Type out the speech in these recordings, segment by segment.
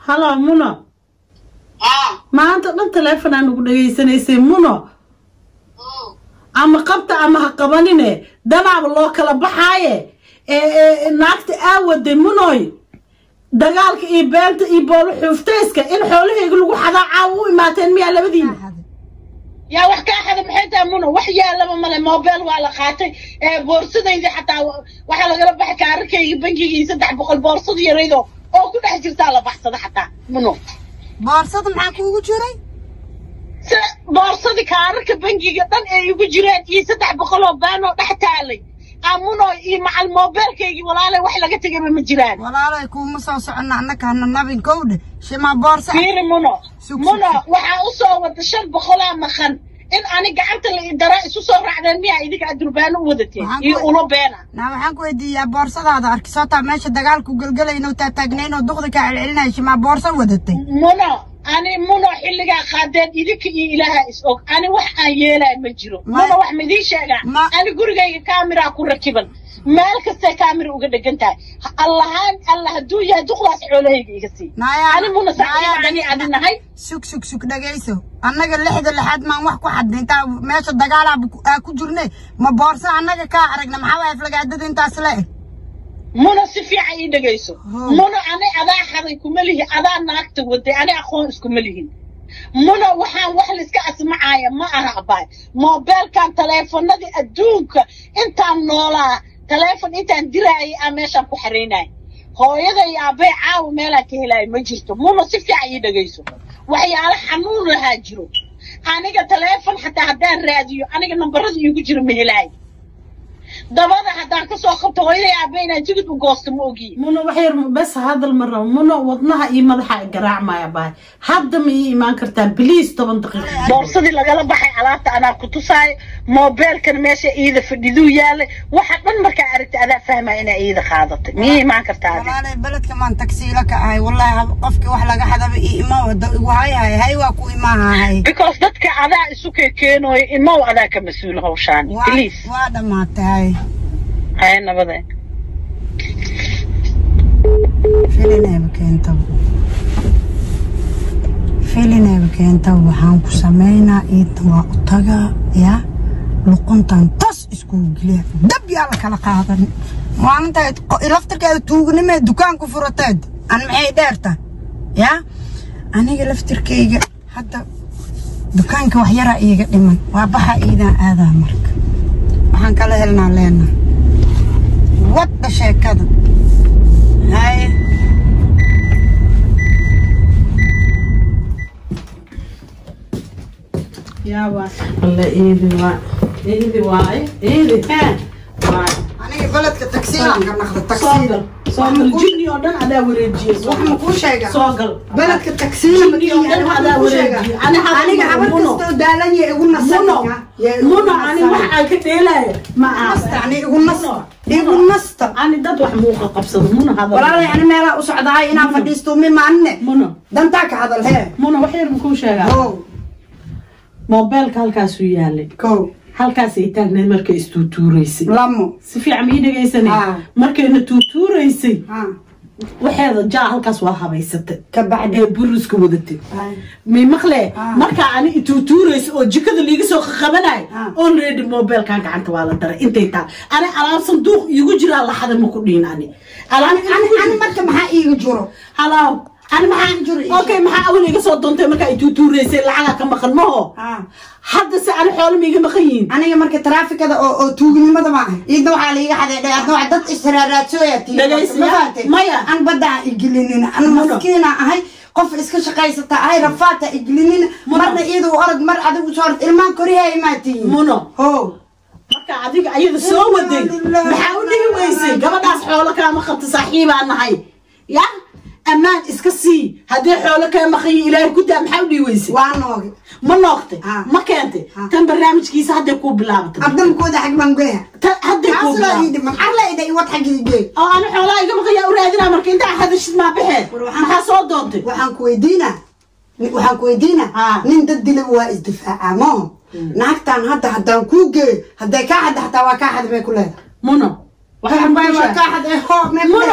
هلا منى ما أنت من تلفون أنا أقول لك سنة منى أما قبت أما هقبانينه دمع بالله كلا بحاية ناكت أود منوي دجالك إبانت إبول حفتيسك إن حوله يقولوا حدا عاوي ما تنمي على بدين يا وحكا حدا محيطة منو وحيا لما مال الموبيل وعلى خاطي بورصة إذا حتى وحلا قرب بحكي عركي بنكي يسدح بقول بورصة يريدو أو كل حجرت على بحصة حتى منو بورصة معك وجوري بورصة كارك بنكي قدن يجريت يسدح بقول بانو تحت علي منو مع الموبيل كي ولا لا وحلا قلت جنب مجران ولا لا يكون مصاص عنا كان النبي كود شي ما بورصة فير منو وحا أصو ودشل بخلا مخن إن أنا قعدت اللي درائس وصار على المياه إذا قاعد دربان وودتي يقولوا بينا نعم حنكو يدي يا بورصة هذا أركسوتا ماشي دجالك وقلقلة إنه تتجنين ودخلك على العلنا شي ما بورصة ودتي منو حلقة خادات إذاك إلها إسوق أنا وح أيلا مجرو منو وح مديش أنا قرقي كاميرا أكون ركبا مالك السي كاميرا وقد قنتها الله هدو يا دخلاص حوله يقسي أنا منو سعيد يعني النهاي سوك دقيسو أنا قال لحد لحد ما وحكو حد أنت ماشي الدجالة أكو جرني ما بورصة أنا كأرجنا محاوي فلقة عدد أنت أسلأ منو سفيع أي دقيسو منو أنا أذا حدا كمله أذا ناكت ودي أنا أخون كملهن منو وحلس كأس معايا ما أرعباي موبيل كان تليفون نادي أدونك أنت نولا تليفون أنت دراعي أماشا بحريناي هو يا أبي عاو ميلا كهلاي مجلتو منو سفيع أي دقيسو وحي على حنون هاجرو أنا تليفون حتى هدان راديو أنا نمبرز يجري مهلاي دبابة حتى كسو خبط غير يا بينا جيت وقاست موجي منو وحير بس هذا المرة منو وضنها إيه مدحة قراع ما يباي حد ما إيمان كرتان بليز طبعا دقيقة بورصدي لقلا بحي على أنا كنت صاي موبيل كان ماشي إيده في الدو يالي واحد من مركا عرفت أنا فاهمة إنا إيده خاضت مي ما كرتان والله البلد كمان تكسي لك هاي والله قفك وحلا حدا بإيمان وهاي واكو إيمان هاي because dadka adaa isu keeno imaw adaa ka mas'uul hawshan please waa dhamaatay hay nabadeen filinayba keenta waxaan ku sameynaa inta waa u taga ya luquntan tas isku geliya dab yaa la kala qaadan maalinta laftirkeeda tuugnime dukaanku furateed aan maxay dheerta ya aniga laftirkeyga hadda dukaanka wax yara iiga dhiman waa baxa iidaan aadaa marka waxaan kala helnaa leena wadda sheekada hay يا واي والله إيدي واي ها واي أنا بلدك التكسير عم ناخذ التكسير صاقل الجني ودن على وريجي وحنا كل شيء صاقل بلدك التكسير الجني ودن على وريجي أنا عملت استودالي يقول منو أنا وحنا كتيلا ما يعني يقول نص أنا دد وحموقة قبصة منو هذا ولا يعني ما لا أسعد هاي أنا فديستو من معنى منو دنتاك هذا الهي منو وحير مكون شيء موبايلك halkaas uu yaalay halkaas ay taagneed markay istuutuureysay lamo si fiican ii dhageysanay markayna tuutuureysay waxeeda jaa halkaas waa habaysatay ka bacdi buruska wadatay may maqle marka ani tuutuureysay oo jikada liiga soo qabanay already mobilkan gacanta waa la daray intay taa ani alaab sanduuq igu jira la xada ma ku dhiin ani marka maxaa iiga jiro halaaw أنا ما عندي أوكي ما أول يجي صوت دونتي مركا يتوتوري سي لعجة كم خدمه حد سأل حول ميجي مخين أنا مركا ترافيك هذا أو توجني ما دمعه يدوا عليه حدا يدوا عدت إسرارات شوية ما يا أنا بدأ يجلينينا أنا مسكينة هاي قف إسكش قيسة هاي رفاتة يجلينينا مرة إيده وأرد مرة عدو وصارت إلمان كوريا يماتي منو هو مركا عديك أيد سوى دي محاولي ويسي قبل ناس حولك ما خدت صاحبة أنا هاي يا أمان إسكسي هذي حولك يا مخي إلهي كنت محاولي ويسي وعنوغي ما نوقتي ما كنتي تم برنامج كيس هذا يكون بلابط أبدم كود حق منقولها هذا يكون بلابط محلا إذا يوضح حق يجي أنا حولا يجي مخي أورادنا مركي أنت هذا الشيء ما بحد ما حصل دونتي وحن كويدينا نين ضد لواء الدفاع ما ناكتان هذا كوجي هذا كاحد حتى وكاحد ما يقول هذا منو وحن باي وكاحد هو منو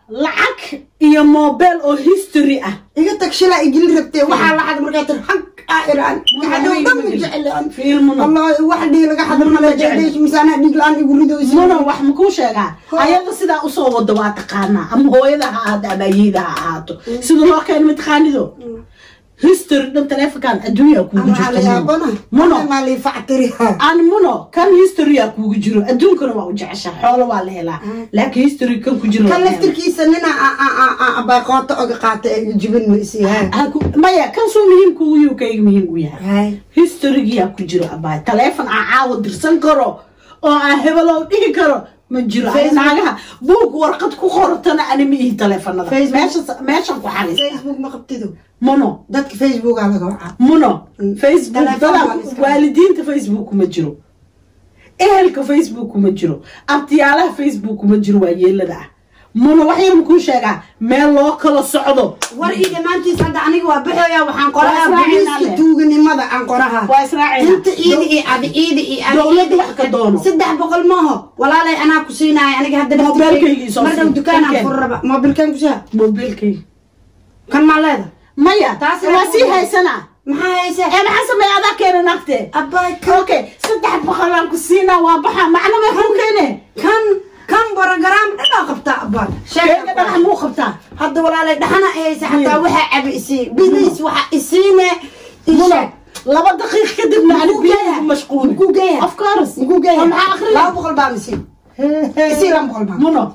lacag iyo mobile oo history ah iga tag shila igil rabtay waxa la xad markaa tir xaq iiraan hadoo dhan jeclaan fiilmuna wallahi wax dhig laga xad ma la jeclaysh misaana dhig laan igu ridayso muna wax ma ku sheegaa ayaga sida u soo wada waa taqaana ama hooyada ha aad abayida ha ahaato sida loo keen mid qaanido history dhan telefonkan adduunka kuugu jirto muno ma li factoryha aan muno kan history kuugu jiro adduunkana waa u jecesha xoolo waa la helaa laakiin history kan ku jiro kan laftirkiisa nina baaqooto oga qaatay jibin ma isiyahay maya kan soo muhiim kuugu yahay kay muhiim u yahay history ku jiro abaa telefon caawa dirsan karo oo hebelo dhigi karo ma jiro naagaha buug warqad ku qortana anima ii telefonada meesha ku xalis Facebook ma qabtido mono dadka Facebook aa laga waca mono Facebook waalidiinta Facebook ma jiro ehelka Facebook ma jiro abtiyaalaha Facebook ma jiro waa yeelada ah mono wax yar ku sheegaa meel loo kala socdo war ii dhamaantiis hadda aniga waa baxaya waxaan qoraa booliska tuuganimada aan qoraha waa israacina inta iidi dawladda wax ka doono 300 maaho walaalay anaa ku siinaay aniga hadda mobilkayga soo marka dukaan aan furraba mobilkan ku saa mobilkayga kan ma leeda maya taas waa si haysana maxaa haysa ee maxaa sameeyada keena naqte abay okay 300 aan ku siinaa waa baxa macna ma ku keene kan program dhaba qabta abaa sheega dhax muu qabta hadda walaalay dhaxana ayaysa xataa waxa cabisi business waxa isiine isha 2 daqiiq kadib macna biyaha mashquul ku geeya of course ku geeya ma akhri 200 baa misi isi 200 baa muno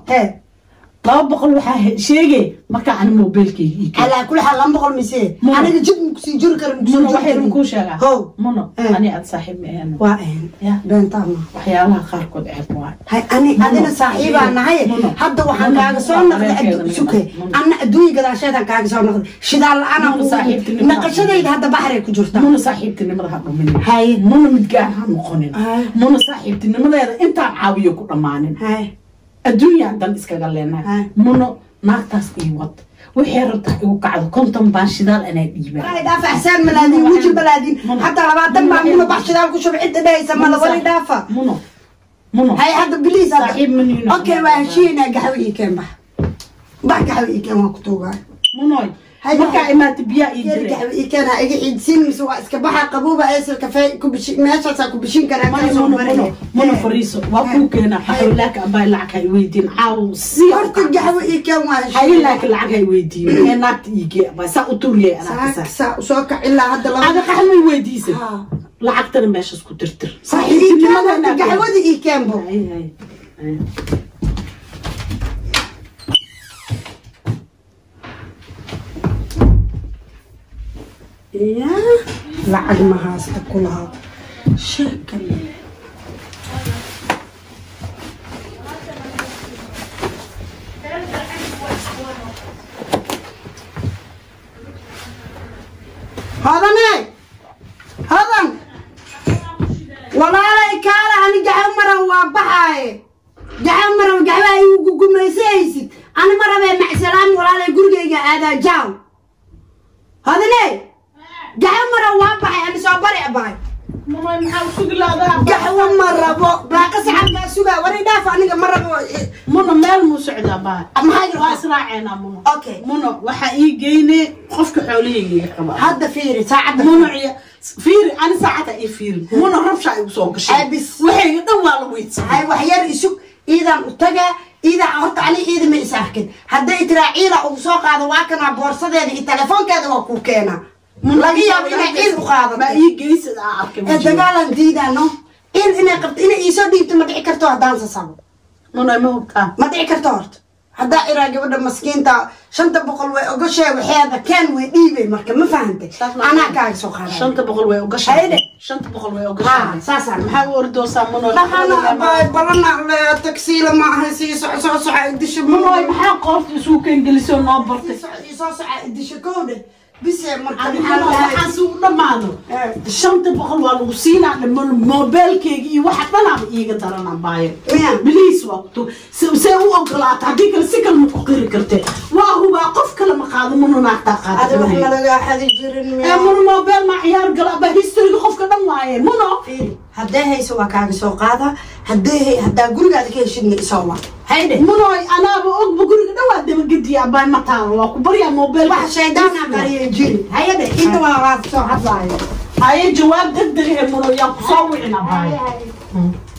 200 waxa sheegay marka aan mobilkayga ala kul xal 200 misi aniga jib ku sii jiri karin muno waxay ku sheegaa muno ani ad saaxiib meehan waa ya beentama waxyaalaha qaar kood ceeb waa hay adina saaxiiba nahay hadda waxaan kaaga soo noqday adduunka suke anna adduunka gadaasheedan kaaga soo noqday shidaal ana ku saaxiibtinimo naqashadayda hadda baxray ku jirta muno saaxiibtinimada ha dhumin hay muno midgaan ha noqonin muno saaxiibtinimadeeda inta caawiyo ku dhamaanin hay adduunka dan iskaga leenahay muno naagtaas ii wad wixii rabtaa igu kacdo konton baan shidaal anaa dhiibay ay dhaafa ahsan malaadin wajib balaadin hatta 20 baan muno bax shidaal ku shubay inta dhaysa ma la wali dhaafa muno hay hadda biliis saaxiib manino okay waa heshiina gaxwi keen bax gaxwi keen waa ku toogaa muno marka imaad biya ii jiray gaxwi keen ha iga ciidsin mise waa iska baxa qabuuba aysan kafee ku bishi meeshaas ku bishin karaa muno fariiso waa ku keena xawlaaka abay lacag ay weydiin caaw si horta gaxwi keen waa hay lacag ay weydiin ee naagta iige ba sa u turiyay ana sa soo ka ilaa hadda la aga qaxmi weydiisay lacagtana meeshaas ku tirtir saaxiibtinimada gaxwada ii keen bo يا لعق ما هاست كلها شكل هذا ناي هذا ولا لا كاله انا قاعد مره وبحاي قاعد مره قاعد يقوميسيس انا مره مع سلام ولا لا غرغيغا هذا جاو هذا ناي قهوة وابعي أنا صابري أباي ماما محاول سوق لا ذا قهوة مرة بو باقي ساعة سوقها وري دافع أنا مرة بو منو مال مسعد أباي أما هاي واسراعنا منو أوكي منو وحقي جيني خفك حولي كمان هذا فيري ساعة منو فيري أنا ساعة إيه فيري منو ربش يوصل شيء بس وحي دوال ويت هاي وحير يسوق إذا أتجا إذا عرضت عليه إذا ما يسافكن هدا يتراعي له وسوق هذا واكنا بورصة هذا التلفون كذا وكوكينا laga yaabo inay ciid u qaado ma ii geysada arkay ma dagaalan diidano inay qabto inay iisoo dhiibto ma dhici karto haddaan sasabo ma dhici karto horta haddaa iraa gabadha maskiinta 500 way ogashay waxeeda keen way dhiibay marka ma fahantay anaa kaaga soo qaaday 500 way ogashay 500 way ogashay saasaan maxaa u ordoosaa mono balana taksiila ma aha sii soco idisho mono maxaa qoorta isugu keen gelisoo noo bartay soo soco idisho kowde بس مركب حاسو دمانو شنطة بقول والله سينا الموبايل كي واحد طلع إيجا ترى باير بليس وقته سووا أقلات هذيك السكر مقرر كرته وهو قف كلام قاعد منو نعطى قاعد هذا وحنا لقى حد يجرن منو موبايل مع عيار قلب هيستوري قف كلام واعي منو هدا هي سوا كاغ سو قاده هدا غورغا كيشين سوا هيدا منو انا بقول غورغا دوا دم قدي اباي متى واكو بريا موبايل واحد شيطان قري يجري هيدا انت وراك سو حبايب هاي جواب ضد منو يا صوعنا باي